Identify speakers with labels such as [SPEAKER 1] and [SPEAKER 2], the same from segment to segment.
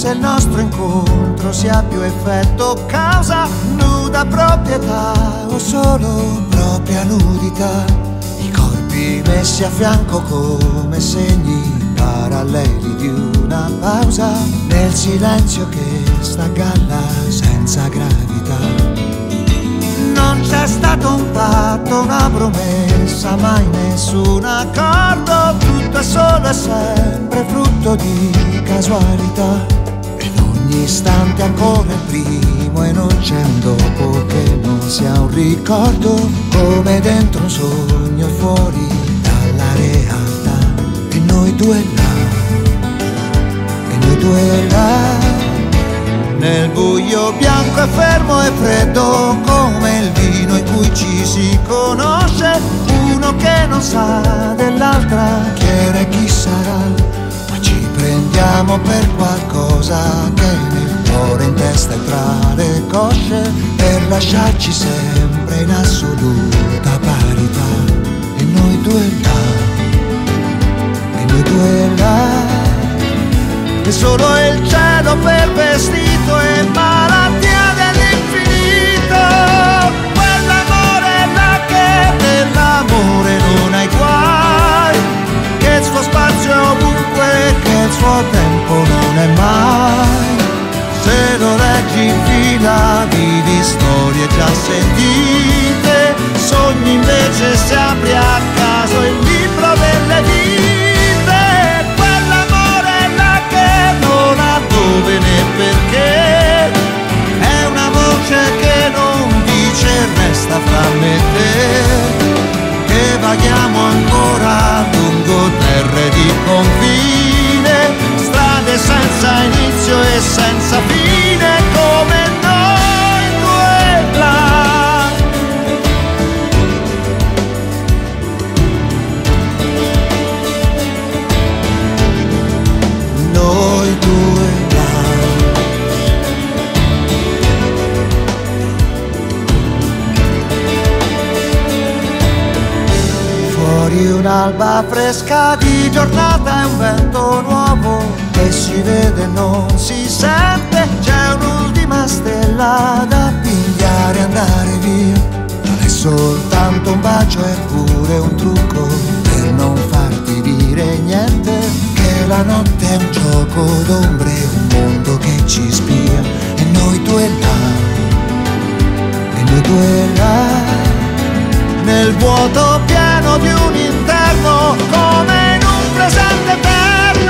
[SPEAKER 1] se il nostro incontro sia più effetto causa, nuda proprietà o solo propria nudità. I corpi messi a fianco come segni paralleli di una pausa, nel silenzio che sta a galla senza gravità. Non c'è stato un patto, una promessa, mai nessun accordo. Tutto è solo e sempre frutto di casualità. Ed ogni istante ancora il primo e non c'è un dopo che non sia un ricordo. Come dentro un sogno e fuori dalla realtà. E noi due là, e noi due là. Nel buio bianco e fermo e freddo come il vino in cui ci si conosce. Uno che non sa dell'altra chi era e chi sarà, ma ci prendiamo per qualcosa che nel cuore, in testa e tra le cosce, per lasciarci sempre in assoluta parità. E noi due là, e noi due là. E solo il cielo per vestito e malattia dell'infinito. Quell'amore là che dell'amore non hai guai, che il suo spazio è ovunque, che il suo tempo non è mai. Se lo leggi in fila vivi storie già sentite, sogni invece si apri a caso il libro delle vite. Non ha dove né perché, è una voce che non dice resta fra me e te, che vaghiamo ancora lungo terre di confine, strade senza inizio e senza fine come noi due là. Noi due là. Fuori un'alba fresca di giornata e un vento nuovo che si vede e non si sente. C'è un'ultima stella da pigliare e andare via. Non è soltanto un bacio, è pure un trucco per non farti dire niente. La notte è un gioco d'ombre, un mondo che ci spia. E noi due là, e noi due là. Nel vuoto pieno di un interno, come in un presente eterno.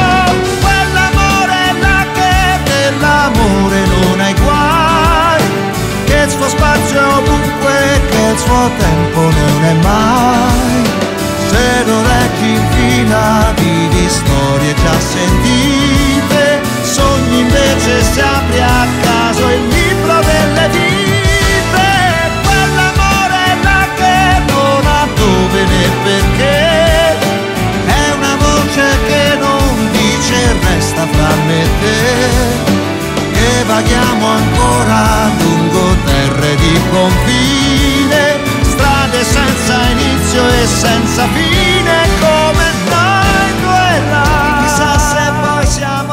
[SPEAKER 1] Quell'amore là che dell'amore non hai guai, che il suo spazio è ovunque, che il suo tempo non è mai. Se lo leggi in fila vivi storie già sentite, sogni invece si apri a caso il libro delle vite. Quell'amore là che non ha dove né perché, è una voce che non dice resta fra me e te, che vaghiamo ancora lungo terre di confine, strade senza inizio e senza fine come noi due là. Chissà se poi siamo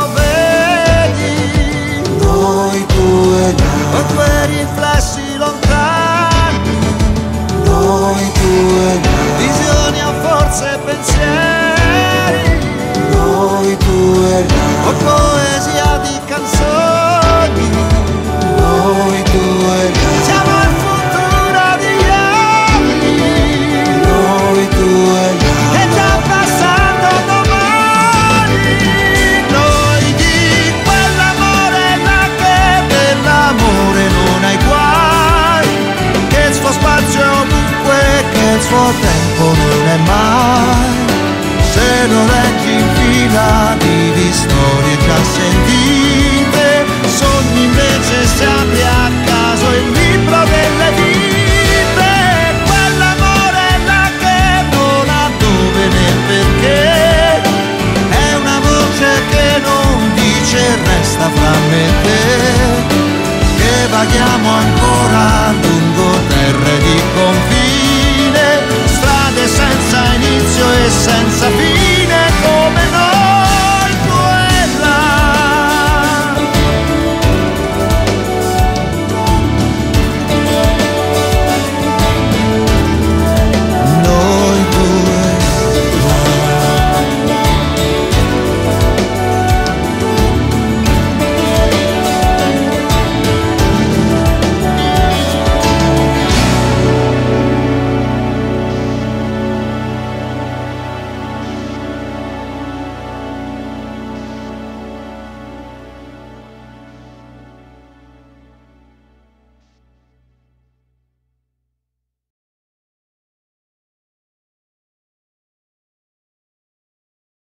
[SPEAKER 1] veri, noi due là, o due riflessi lontani, noi due là, visioni o forse pensieri, noi due là, o poesia di canzoni, noi due là. Siamo il futuro di ieri, noi due là, e già passando domani. Noi di quell'amore là che dell'amore non hai guai, che il suo spazio è ovunque, che il suo tempo non è mai. Se lo leggi in fila vivi storie già sentite, sogni invece si apri a caso il libro delle vite. Quell'amore là che non ha dove né perché, è una voce che non dice resta fra me e te, che vaghiamo ancora lungo terre di confine, strade senza inizio e senza fine.